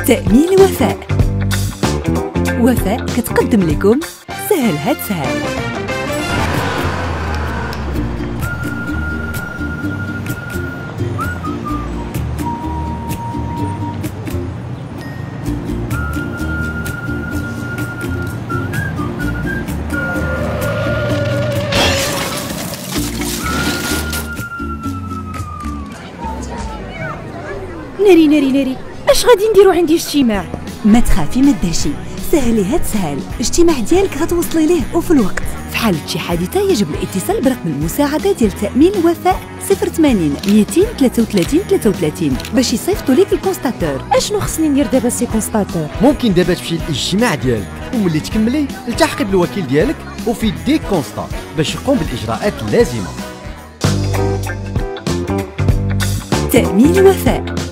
تأمين وفاء. وفاء كتقدم لكم سهل هاد سهل. ناري ناري ناري، اش غادي نديرو عندي اجتماع؟ ما تخافي ما دهشي، سهلي هاد سهل. الاجتماع ديالك غتوصلي ليه وفي الوقت. في حالة شي حادثة يجب الاتصال برقم المساعدة ديال تأمين وفاء 080 233 33 باش يصيفطوا ليك الكونستاتور. اشنو خصني ندير دابا سي كونستاتور؟ ممكن دابا تمشي للاجتماع ديالك وملي تكملي التحقي بالوكيل ديالك وفي يديك كونستا باش يقوم بالاجراءات اللازمه. تأمين وفاء.